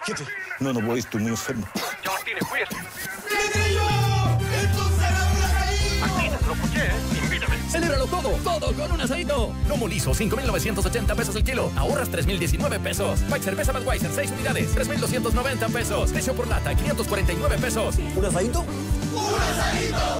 Quieto. No voy, estoy muy enfermo. Ya, Martínez, cuídate. ¡Menegrillo! ¡Esto será una caída! Martínez, lo escuché, ¿eh? Invídame. ¡Celébralo todo con un asadito! Lomo liso, 5,980 pesos el kilo. Ahorras 3,019 pesos. White cerveza Budweiser, 6 unidades, 3,290 pesos. Precio por lata, 549 pesos. ¿Un asadito? ¡Un asadito!